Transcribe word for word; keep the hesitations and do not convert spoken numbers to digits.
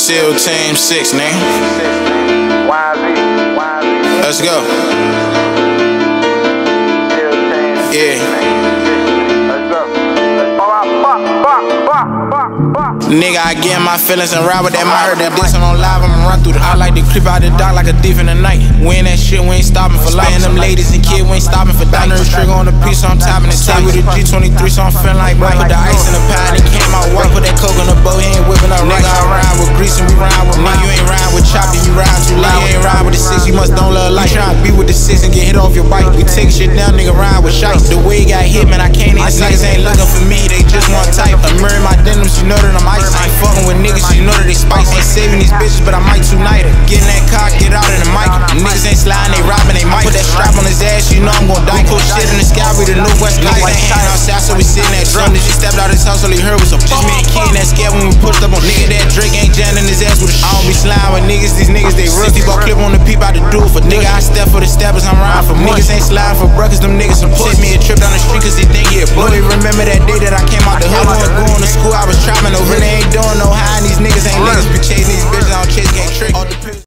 SEAL Team six, nigga. Let's go. Yeah. Nigga, I get in my feelings and ride with that. I heard that diss on live, I'ma run through the. I like to creep out the dark like a thief in the night. We in that shit, we ain't stopping for life. And them ladies and kids, we ain't stopping for dying. Nerve trigger on the piece, so I'm topping the top with a G twenty-three, so I'm feeling like Mike. Put the ice in the pie, and he came out white. Put that coke on the boat, he ain't whipping up. Nigga, I ride with grease and we ride with Mike. You ain't ride with choppy, you ride too loud. You ain't ride with the six, you must don't love life. Try to be with the six and get hit off your bike. We take shit down, nigga, ride with shites. The way he got hit, man, I can't even. Niggas ain't looking for me, they just want type. I'm wearing my denims, you know that I'm ice. I ain't fucking with niggas, you know that they spice. Ain't saving these bitches, but I might tonight. Get in that car, get out in the mic. Niggas ain't sliding, they robbing, they might. Put that strap on his ass, you know I'm gon' die. Put shit in the sky, we the new West Coast. Niggas ain't hanging outside, so we sitting that drum. They just stepped out his house, all he heard was a just me and Key in that scared when we pushed up on nigga. That Drake ain't jamming his ass with a shit. I don't be sliding with niggas, these niggas they real. sixty ball clip on the peep out the do for nigga. I step for the steppers, I'm riding for niggas ain't sliding for bruckers, them niggas some pussy. Me a trip down the street cause they think he a blow. They remember that day that I came out the hood. I wasn't going to school, I was trapping over. They ain't doing no high, and these niggas ain't niggas be chasing these bitches, I don't chase gang trick.